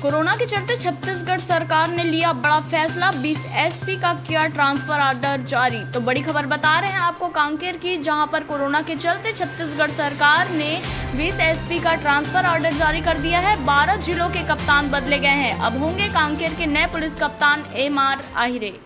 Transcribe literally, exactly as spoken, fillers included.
Corona के चलते छत्तीसगढ़ सरकार ने लिया बड़ा फैसला, बीस एसपी का किया ट्रांसफर ऑर्डर जारी। तो बड़ी खबर बता रहे हैं आपको कांकेर की, जहां पर कोरोना के चलते छत्तीसगढ़ सरकार ने बीस एसपी का ट्रांसफर ऑर्डर जारी कर दिया है। बारह जिलों के कप्तान बदले गए हैं। अब होंगे कांकेर के नए पुलिस कप्तान एम आर आहिरे।